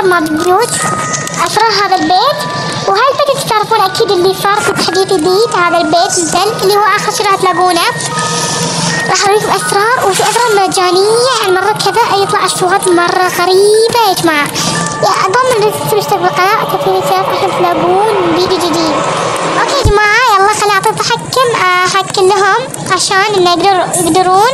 ما بيوت أسرار هذا البيت. وهاي البيت تعرفون أكيد اللي صار في تحديث جديد، هذا البيت مثل اللي هو آخر شي راح تلاقونه. راح أوريكم أسرار، وفي أسرار مجانية هالمرة كذا، يطلع أصوات مرة غريبة يا جماعة. أضمن إنك تشترك بالقناة وتفعيل الجرس عشان تلاقون فيديو جديد. أوكي يا جماعة، يلا خليني أعطي تحكم أحكم لهم عشان إنه يقدرون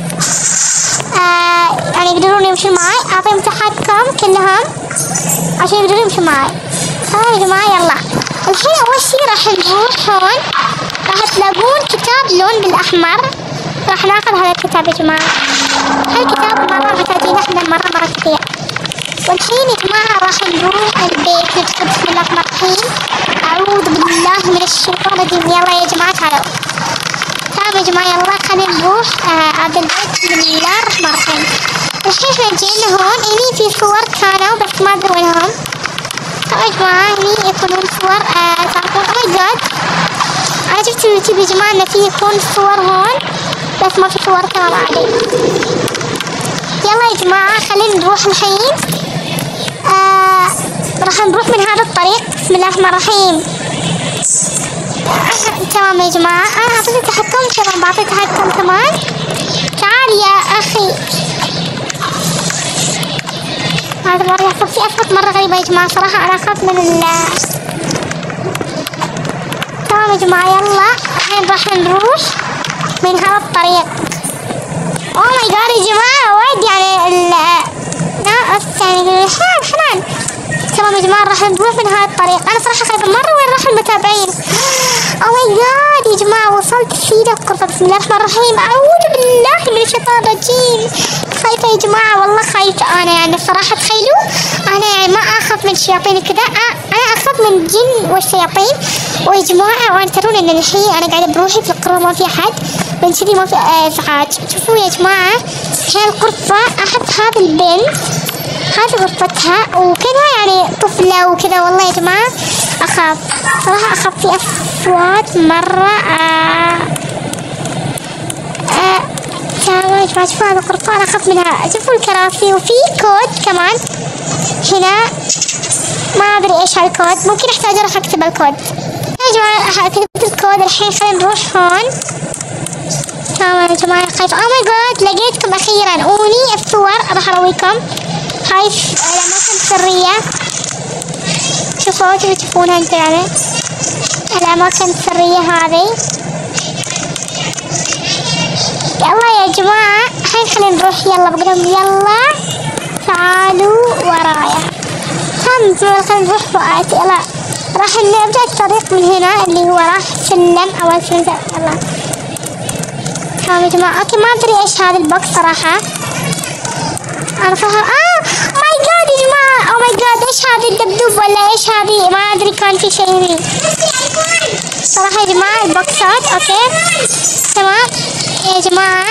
يعني يقدرون يمشوا معي. أعطيهم تحكم كلهم عشان يقدرون يمشوا معي. تمام يا جماعة، يلا الحين أول شي راح نروح هون، راح تلاقون كتاب لون بالأحمر. راح ناخذ هذا الكتاب يا جماعة. هالكتاب مرة محتاجين احنا مرة كثير. والحين يا جماعة راح نروح البيت، ندخل بسم الله الرحمن الرحيم. أعوذ بالله من الشيطان الرجيم. يلا يا جماعة تعالوا. تمام يا جماعة، يلا خلينا نروح هذا البيت. بسم الله الرحمن الرحيم. الحين احنا جينا هون، هني في صور كانوا بس ما أدري وينهم. يا جماعة هني يكونون صور تعرفون. أو ماي جاد، أنا شفت اليوتيوب يا جماعة إنه في يكون صور هون بس ما في صور كمان عادي. يلا يا جماعة خلينا نروح الحين. راح نروح من هذا الطريق. بسم الله الرحمن الرحيم. تمام يا جماعة، أنا أعطيك تحكم كمان، بعطيك تحكم كمان. تعال يا أخي. هذا مرة يحصل في أصوات مرة غريبة يا جماعة، صراحة أنا أخاف من تمام يا جماعة، يلا الحين راح نروح من هذا الطريق. أوه ماي جاد يا جماعة، وايد يعني يعني حنان. تمام يا جماعة، راح نروح من هذا الطريق. أنا صراحة خايفة مرة، وين راح المتابعين؟ أوه ماي جاد يا جماعة، وصلت في الغرفة. بسم الله الرحمن الرحيم. أعوذ بالله من الشيطان الرجيم. خايفة يا جماعة، والله خايفة أنا يعني الصراحة. تخيلوا أنا يعني ما أخاف من الشياطين كذا، أنا أخاف من الجن والشياطين. ويا جماعة وأنا ترون إن الحين أنا قاعدة بروحي في القرى، ما في أحد، من كذي ما في إزعاج. شوفوا يا جماعة، هاي الغرفة أحب هذا البنت، هذه غرفتها وكذا يعني طفلة وكذا. والله يا جماعة أخاف صراحة، أخاف في أصوات مرة. تمام يا جماعة، شوفوا هذه الغرفة أنا أخاف منها. شوفوا الكراسي، وفي كود كمان هنا، ما أدري إيش هالكود، ممكن أحتاج أروح أكتب الكود. يا جماعة كتبت الكود. الحين خلينا نروح هون. تمام يا جماعة، خايفة. أوه ماي جاد، لقيتكم أخيرا. وني الصور راح أرويكم. هاي الأماكن السرية، شوفوا تشوفونها انتوا يعني الأماكن السرية هذه. يلا يا جماعة الحين خلينا نروح. يلا بقولهم يلا تعالوا ورايا. تمام خلينا نروح فوقات. يلا راح نبدأ الطريق من هنا اللي هو راح سلم أول سلم. يلا تمام يا جماعة. أوكي ما أدري إيش هذا البوكس صراحة. أنا فاهم. ماي جاد يا جماعة، أو ماي جاد، إيش هذا الدبدوب ولا إيش هذه؟ ما أدري، كان في شيء هنا صراحة يا جماعة. البوكسات أوكي تمام يا جماعة.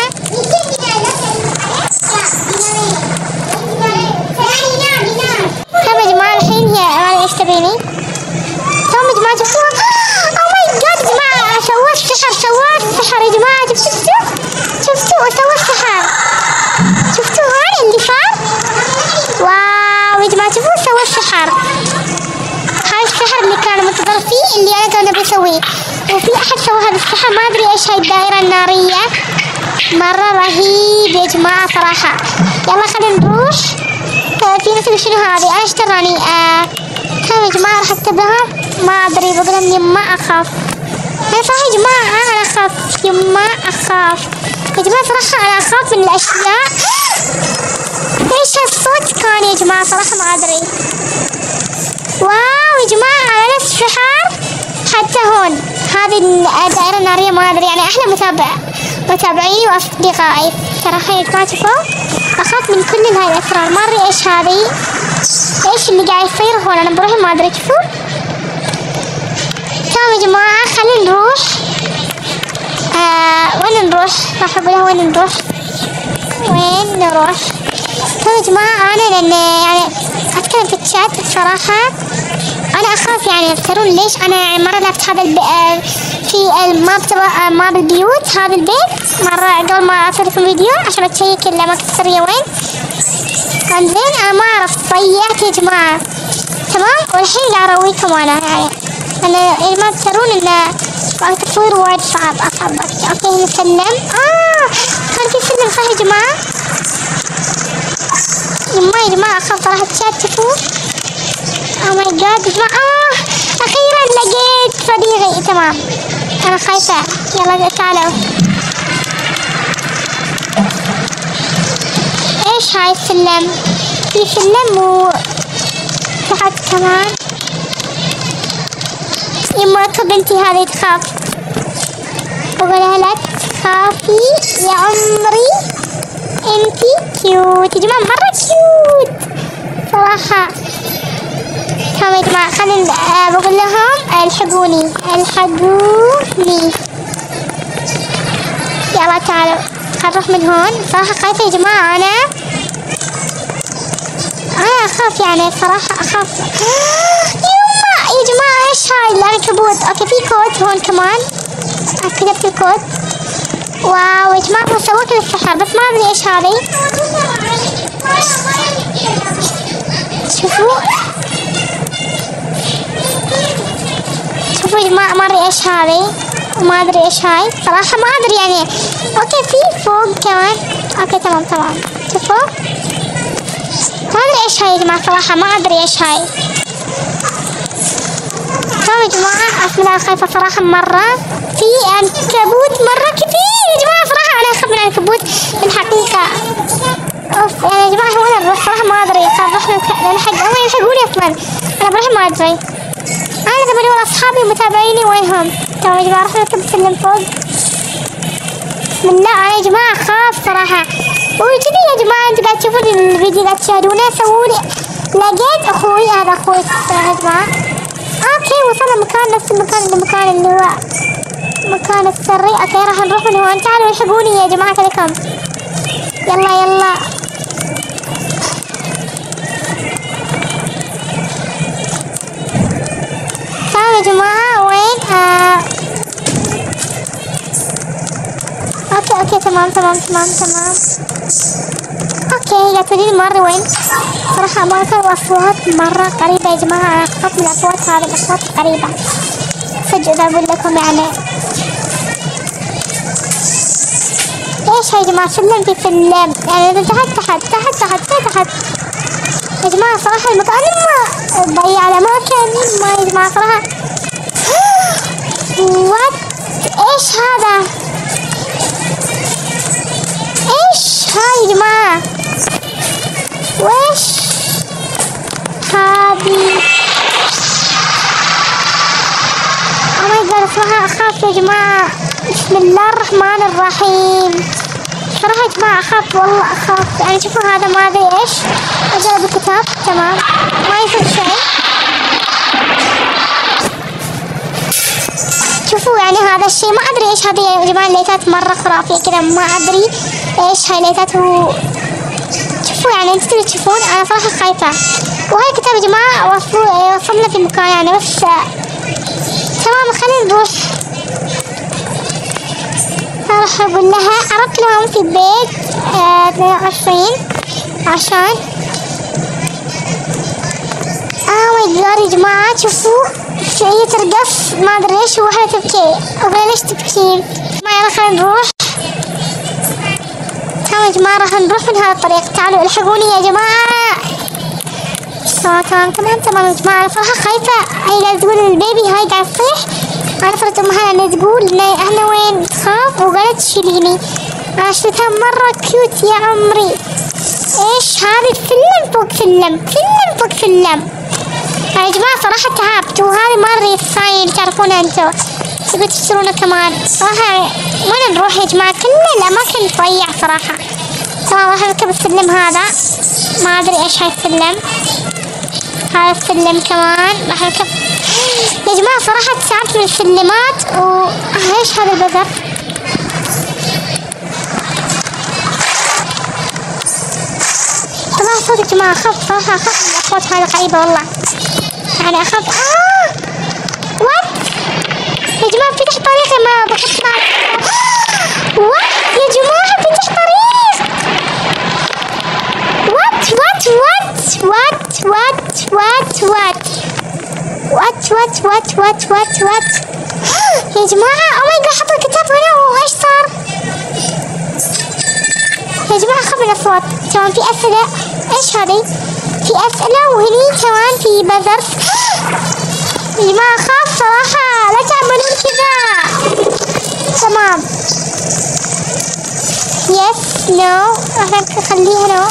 تمام يا جماعة، الحين هي إيش تبيني؟ تمام يا جماعة، شفتوها؟ أو ماي جاد يا جماعة، سويت سحر يا جماعة. شفتوا سويت سحر. شفتوا هاي اللي صار؟ واو يا جماعة، شوفوا سوى السحر. هاي السحر اللي كان منتظر فيه، اللي أنا كان أبي أسويه. وفي أحد سوى هذا السحر، ما أدري إيش هاي الدائرة النارية، مرة رهيب يا جماعة صراحة. يلا خلينا نروح. في ناس شنو هذه؟ أنا إيش تراني تمام يا جماعة، راح أكتبها. ما أدري، بقول إني ما أخاف. أنا صراحة يا جماعة أنا أخاف، ما أخاف يا جماعة صراحة. أنا أخاف من الأشياء. إيش هالصوت كان يا جماعة صراحة؟ ما أدري. واو يا جماعة، على نفس الشحر حتى هون هذه الدائرة النارية. ما أدري يعني، أحلى متابعيني وأصدقائي صراحة يا جماعة. شوفوا أخاف من كل هاي الأسرار. ما أدري إيش هذه، إيش اللي قاعد يصير هون. أنا بروح ما أدري. شوفوا تمام يا جماعة، خلينا نروح. وين نروح؟ راح أقولها وين نروح. تمام يا جماعة، أنا لأن يعني أتكلم في الشات صراحة. أنا انا اخاف يعني ترون ليش انا مرة لعبت هذا في ما بالبيوت هذا البيت مرة قبل ما اسوي لكم فيديو عشان اتشيك الاماكن السرية وين. انزين انا ما عرفت ضيعت يا جماعة تمام. والحين قاعد ارويكم انا يعني انا يا جماعة ترون ان التصوير وايد صعب اصعب. اوكي نسلم. كان في سلم صح يا جماعة. يا جماعة اخاف صراحة تشوفوا. او ماي جاد يا جماعة. اخيرا لقيت صديقي تمام. انا خايفة. يلا تعالوا. ايش هاي السلم؟ في سلم تحت كمان. يما بنتي هذه تخاف. بقولها لك خافي يا عمري انتي كيوت يا جماعة مرة كيوت صراحة. تمام يا جماعة خلينا بقول لهم الحقوني. يلا تعالوا نروح من هون. صراحة خايفة يا جماعة انا اخاف يعني صراحة اخاف. يا جماعة ايش هاي العنكبوت. اوكي في كود هون كمان. كتبت الكود. واو يا جماعة سويت السحر بس ما ادري ايش هذي. شوفوا يا جماعة ما ادري ايش هذي وما ادري ايش هاي صراحة ما ادري يعني. اوكي في فوق كمان. اوكي تمام شوفوا ما ادري ايش هاي يا جماعة صراحة ما ادري ايش هاي. تمام يا جماعة أنا خايفة صراحة مرة. في عنكبوت مرة كثير يا جماعة صراحة أنا أخاف من العنكبوت بالحقيقة. أوف يعني يا جماعة وين نروح صراحة ما أدري. نروح يلحقوني أصلا أنا بروح ما أدري. أنا بدي أدور أصحابي ومتابعيني وينهم. تمام يا جماعة راح نركب سلم فوق. بسم الله. أنا يا جماعة أخاف صراحة. وكذا يا جماعة أنتوا قاعد تشوفون الفيديو قاعد تشاهدونه سوولي. لقيت أخوي هذا أخوي يا جماعة. اوكي وصلنا مكان نفس المكان اللي هو مكان السري. اوكي راح نروح من هون. تعالوا الحقوني يا جماعة عليكم. يلا تعالوا يا جماعة وين اوكي تمام. اوكي قاعد تريد مرة وين صراحة ما أسمع أصوات مرة قريبة يا جماعة. أنا أخاف من الأصوات هذه الأصوات قريبة صدق إذا أقول لكم يعني. إيش هاي يا جماعة سلم في سلم يعني إذا تحت يا جماعة صراحة المكان ما ضيع الأماكن ما يا جماعة صراحة. وات إيش هذا؟ إيش هاي يا جماعة؟ ويش هذه؟ او ماي جاد صراحة اخاف يا جماعة. بسم الله الرحمن الرحيم. صراحة يا جماعة اخاف والله اخاف يعني. شوفوا هذا ما ادري ايش. اجرب الكتاب تمام ما يصير شيء. شوفوا يعني هذا الشيء ما ادري ايش هذه يا جماعة. الليتات مرة خرافية كذا ما ادري ايش هاي الليتات. شوفوا يعني انتوا تبي تشوفون انا صراحة خايفة. وهاي الكتاب يا جماعة وصلنا في مكان يعني بس تمام. خلينا نروح. راح اقول لها عرفت لهم في البيت 22 عشان ماي جاد يا جماعة. شوفوا هي ترقص ما ادري ليش وواحدة تبكي. اقول ليش تبكين؟ ما يلا خلينا نروح. تمام يا جماعة راح نروح من هذا الطريق. تعالوا الحقوني يا جماعة. تمام يا جماعة. أنا صراحة خايفة. هي قاعدة تقول البيبي هاي قاعد تصيح. أنا فرت أمها اللي تقول إن إحنا وين تخاف وقالت تشيليني. أنا شفتها مرة كيوت يا عمري. إيش هذه سلم فوق سلم. يا جماعة صراحة تعبت. وهذه مرة الصاين تعرفونها انتو تبي تشترونه كمان صراحة. وين نروح يا جماعة؟ كل الأماكن تضيع صراحة. تمام راح نركب السلم هذا ما أدري إيش هاي السلم. هذا السلم كمان راح نركب. يا جماعة صراحة تعبت من السلمات. وإيش هذا البذر؟ طبعا صوت يا جماعة. أخاف صراحة أخاف من الأصوات هذه قريبة والله. يعني أخاف. وات يا جماعة فتح طريق ما بحط وات يا جماعة فتح طريق. وات وات وات وات وات وات وات وات وات وات وات وات وات يا جماعة أو ماي جاد حط الكتاب هنا وإيش صار؟ يا جماعة أخاف من الأصوات. تمام في أسئلة. إيش هذي؟ في أسئلة وهني كمان في بزرس. يا جماعة أخاف صراحة لا تعملون كذا. تمام يس نو راح نخليها نو.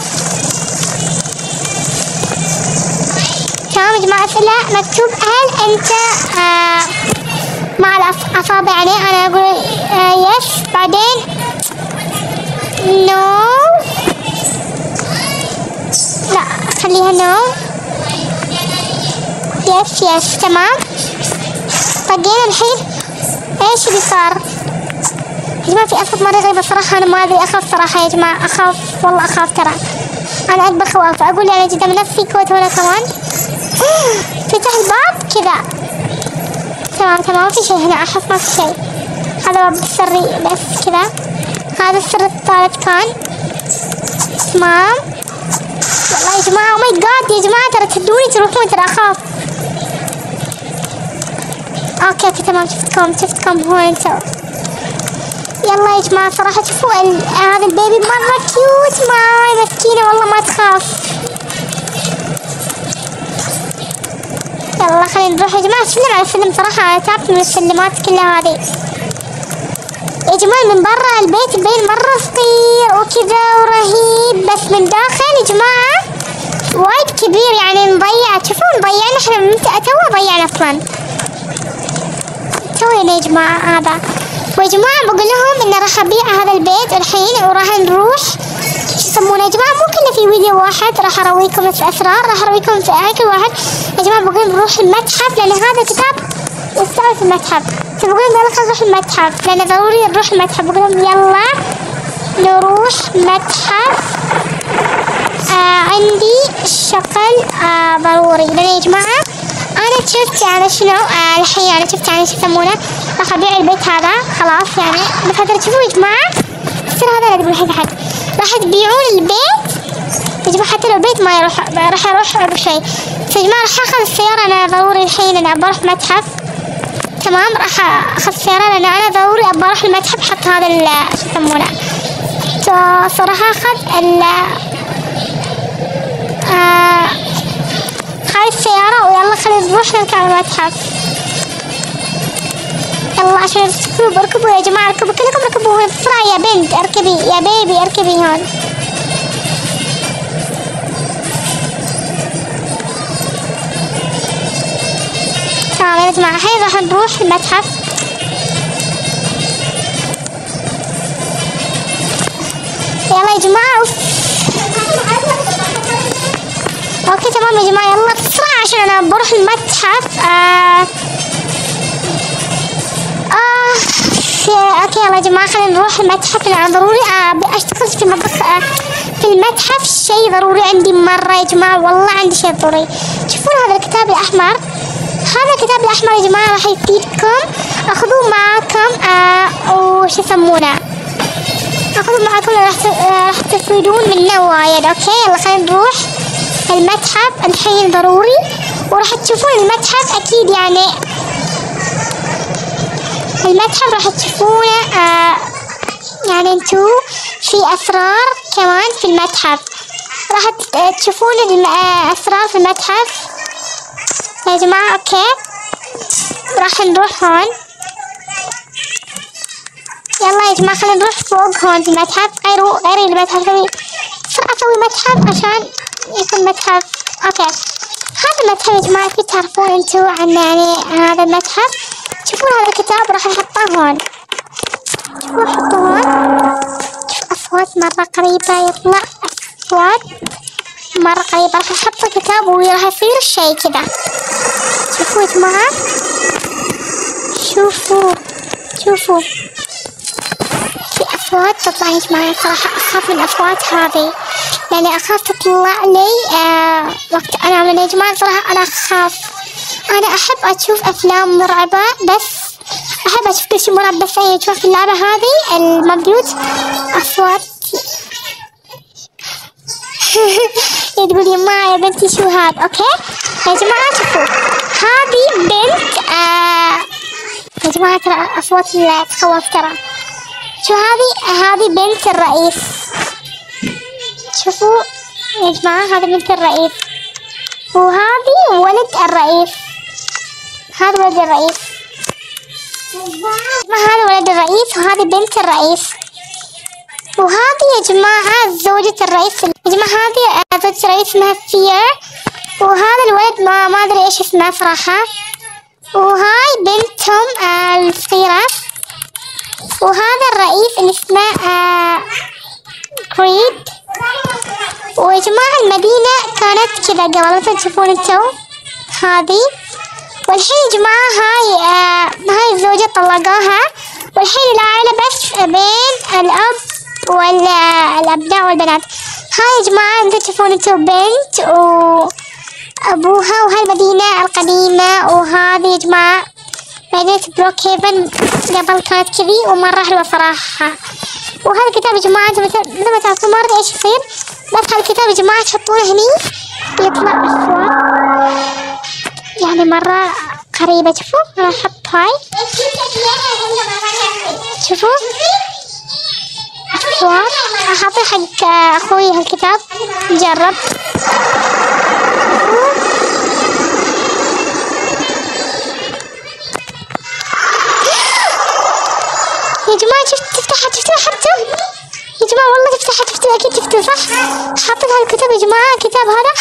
تمام يا جماعة أسئلة مكتوب هل أنت مع الأصابع يعني أنا أقول يس بعدين نو لا خليها نو يس يس. تمام طقينا الحين. ايش اللي صار يا جماعة؟ في أصوات مرة غريبة صراحة. أنا ما أدري أخاف صراحة يا جماعة. أخاف والله أخاف ترى. أنا أكبر خوف. أقول يعني قدام نفسي كوت هنا كمان. فتح الباب كذا. تمام ما في شيء هنا. أحس ما في شيء. هذا باب سري بس كذا. هذا السر الثالث كان. تمام والله يا جماعة. أو ماي جاد يا جماعة ترى تهدوني تروحون ترى أخاف. اوكي تمام شفتكم هون انتو. يلا يا جماعة صراحة شوفوا هذا البيبي مرة كيوت. ماي مسكينة والله ما تخاف. يلا خلينا نروح يا جماعة. سلم على السلم صراحة. أنا تعبت من السلمات كلها هذه يا جماعة. من برا البيت يبين مرة صغير وكذا ورهيب بس من داخل يا جماعة وايد كبير يعني مضيع. شوفوا مضيعنا احنا تو ضيعنا اصلا توينا يا جماعة هذا. ويا جماعة بقول لهم إن راح أبيع هذا البيت الحين وراح نروح شو يسمونه يا جماعة. مو كله في فيديو واحد راح أرويكم الأسرار. راح أرويكم في كل واحد يا جماعة. بقول نروح المتحف لأن هذا كتاب يستوي في المتحف. فبقول يلا خلينا نروح المتحف لأن ضروري نروح المتحف. بقول لهم يلا نروح متحف. عندي شغل ضروري لأن يا جماعة أنا شفت يعني شنو الحين أنا شفت يعني شو يسمونه. راح أبيع البيت هذا خلاص يعني. بس هذا تشوفوا يا جماعة السر هذا اللي الحين تحت. راح تبيعون البيت يا جماعة. حتى لو البيت ما يروح راح أروح بشيء. بس يا جماعة راح أخذ السيارة. أنا ضروري الحين أنا بروح متحف. تمام راح أخذ السيارة لأن أنا ضروري أبغى أروح المتحف. حط هذا شو يسمونه صراحة أخذ هاي السيارة. ويلا خلينا نروح نركب المتحف. يلا عشان اركبوا يا جماعة. اركبوا كلكم اركبوا بسرعة يا بنت. اركبي يا بيبي اركبي هون. تمام يا جماعة الحين راح نروح المتحف. يلا يا جماعة. اوكي تمام يا جماعة يلا بسرعة عشان انا بروح المتحف. اوكي يلا يا جماعة خلينا نروح المتحف لأن ضروري اشتغل في المطبخ في المتحف. شيء ضروري عندي مرة يا جماعة. والله عندي شيء ضروري. شوفون هذا الكتاب الأحمر. هذا الكتاب الأحمر يا جماعة راح يفيدكم. اخذوه معاكم وش يسمونه اخذوه معاكم. راح تستفيدون منه وايد. اوكي يلا خلينا نروح المتحف الحين ضروري. وراح تشوفون المتحف اكيد يعني. المتحف راح تشوفونه يعني انتو في اسرار كمان في المتحف. راح تشوفون الاسرار في المتحف يا جماعة. اوكي راح نروح هون. يلا يا جماعة خلينا نروح فوق هون في المتحف. غيري المتحف بسرعة اسوي متحف عشان يكون متحف. اوكي هذا المتحف يا جماعة. في تعرفون انتو عن يعني هذا المتحف. شوفون هذا الكتاب راح نحطه هون. شوفوا حطه هون. شوف اصوات مرة قريبة يطلع اصوات مرة قريبة. راح نحط الكتاب وراح يصير شيء كذا. شوفوا يا جماعة. شوفوا في اصوات تطلع يا جماعة. صراحة اخاف من الاصوات هذه لاني اخاف تطلع لي وقت انام. لان يا جماعة صراحة انا اخاف أنا أحب أشوف أفلام مرعبة، بس أحب أشوف كل شيء مرعب، بس أنا أشوف اللعبة هذه المبيوت أصوات. تقول يما يا بنتي شو هذا؟ أوكي يا جماعة شوفوا هذه بنت يا جماعة ترى أصوات تخوف ترى. شو هذه بنت الرئيس. شوفوا يا جماعة هذا بنت الرئيس، وهذه ولد الرئيس. هذا ولد الرئيس، هذا ولد الرئيس، وهذه بنت الرئيس، وهذه يا جماعة زوجة الرئيس. يا جماعة هذه زوجة الرئيس اسمها فير، وهذا الولد ما أدري إيش اسمه صراحة، وهاي بنتهم الصغيرة، وهذا الرئيس اللي اسمه كريد. ويا جماعة المدينة كانت كذا قبل، مثل تشوفون انتو هذه. والحين يا جماعة هاي الزوجة طلقوها، والحين العائلة بس بين الأب والأبناء والبنات. هاي يا جماعة مثل تشوفون انتو بنت وأبوها، وهاي المدينة القديمة. وهذه يا جماعة مدينة بروكهيفن قبل كانت كذي ومرة حلوة صراحة. وهذا الكتاب يا جماعة مثل ما تعرفون ما أدري إيش يصير، بس هذا الكتاب يا جماعة تحطونه هني يطلع أصوات يعني مرة قريبة. شوفوا أنا أحط هاي، شوفوا أصوات. أعطي حق أخوي هالكتاب نجرب. يا جماعة شفتوا حطوا يا جماعة والله شفتوا أكيد شفتوا صح. حطيت هالكتاب يا جماعة، الكتاب هذا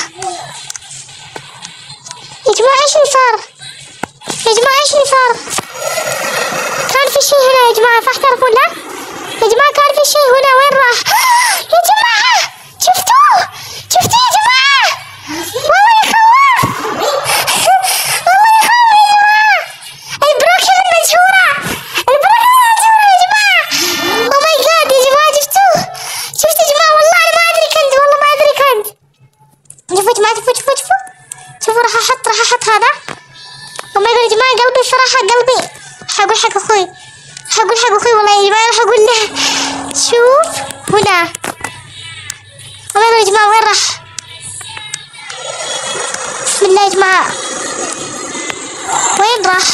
يا جماعة إيش اللي صار؟ يا جماعة إيش اللي صار؟ كان في شيء هنا يا جماعة صح تعرفون؟ لا يا جماعة كان في شيء هنا، وين راح؟ يا جماعة شفتوه يا جماعة والله يخوف والله يخوف يا جماعة. البروكهيفن مجهورة يا جماعة. أو ماي جاد يا جماعة شفتوه يا جماعة والله أنا ما أدري كنت، والله ما أدري كنت. شوفوا يا جماعة شوفوا راح أحط هذا. أو ماي جاد يا جماعة قلبي صراحة قلبي. حقول حق أخوي والله يا جماعة راح أقول له شوف هنا. أو ماي جاد يا جماعة وين راح؟ بسم الله يا جماعة وين راح؟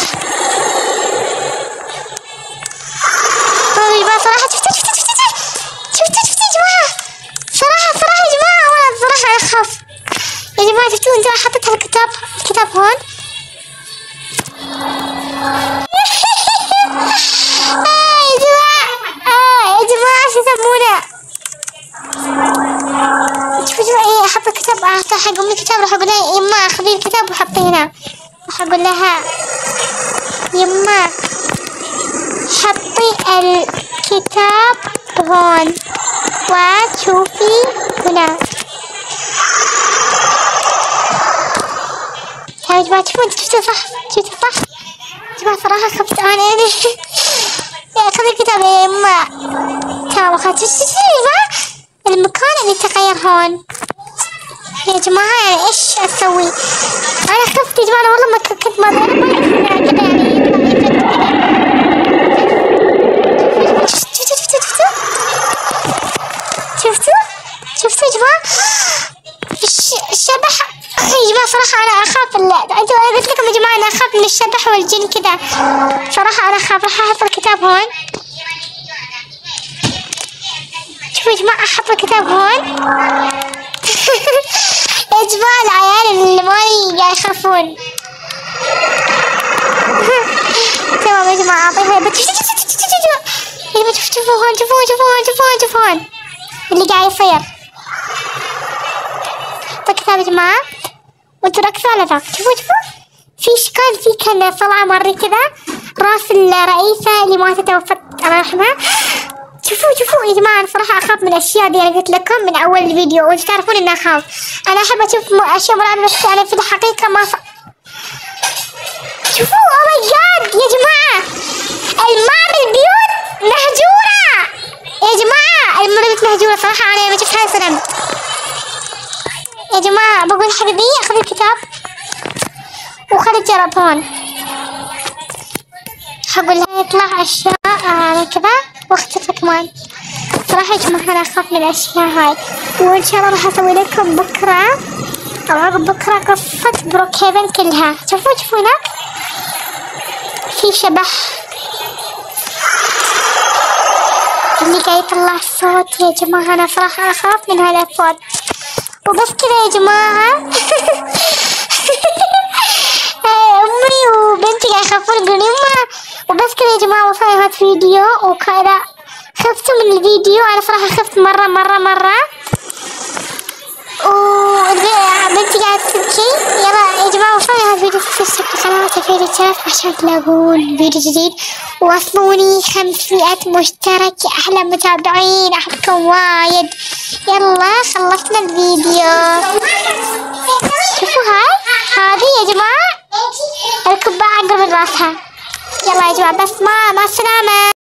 يا جماعة صراحة شفتوا يا جماعة صراحة يا جماعة والله صراحة أنا أخاف يا جماعة. شفتوا انتوا حطيت الكتاب هون. يا جماعة شو يسمونه؟ شوفوا يا جماعة أحط الكتاب حق أم الكتاب، راح أقول لها يما خذي الكتاب وحطيه هنا. راح أقول لها يما حطي الكتاب هون وشوفي هنا. يا جماعة شفتوا صح يا جماعة صراحة خفت أنا يعني. خذي الكتاب يا يما. تمام أخذت. شو يا جماعة المكان اللي تغير هون يا جماعة يعني إيش أسوي؟ أنا خفت يا جماعة والله ما كنت ما أدري كذا يعني. شفتوا يا جماعة الشبح يا جماعة صراحة أنا أخاف أنا قلت لكم يا جماعة أنا أخاف من الشبح والجن كذا صراحة أنا أخاف. راح أحط الكتاب هون. شوفوا يا جماعة أحط الكتاب هون. يا جماعة العيال اللي مالي قاعد يخافون. تمام يا جماعة أعطيها شوفوا هون اللي قاعد يصير. الكتاب يا جماعة وانتوا ركزوا على ذاك. شوفوا كان طلعة مرة كذا راس الرئيسة اللي ماتت توفت الله يرحمها. شوفوا يا جماعة أنا صراحة أخاف من الأشياء دي. أنا قلت لكم من أول الفيديو وانتوا تعرفون إني أخاف. أنا أحب أشوف أشياء مرعبة بس أنا في الحقيقة ما شوفوا أوه ماي جاد يا جماعة البيوت مهجورة يا جماعة. البيوت مهجورة صراحة أنا ما شفت هاي صدمت يا جماعة. بقول حبيبي أخذ الكتاب وخلي تجرب هون. حقول لها يطلع أشياء كذا واختفى كمان. صراحة يا جماعة أنا أخاف من الأشياء هاي، وإن شاء الله راح أسوي لكم بكرة أو عقب بكرة قصة بروكهيفن كلها. شوفوا هناك في شبح اللي قاعد يطلع صوت. يا جماعة أنا صراحة أخاف من هذا الصوت. وبس كذا يا جماعة. أمي وبنتي قاعد يخافون يقولون يما. وبس كذا يا جماعة وصلنا هذا الفيديو، وكذا خفتوا من الفيديو. أنا صراحة خفت مرة وبنتي قاعدة تبكي. يلا يا جماعة وصلنا هذا الفيديو، اشتركوا في القناة وتفعيلوا الجرس عشان تلاقون فيديو جديد. وصلوني 500 مشترك يا أحلى متابعين، أحبكم وايد. يلا خلصنا الفيديو. شوفوا هذه يا جماعة القبعة قبل راسها. يلا يا جماعة بس مع السلامة.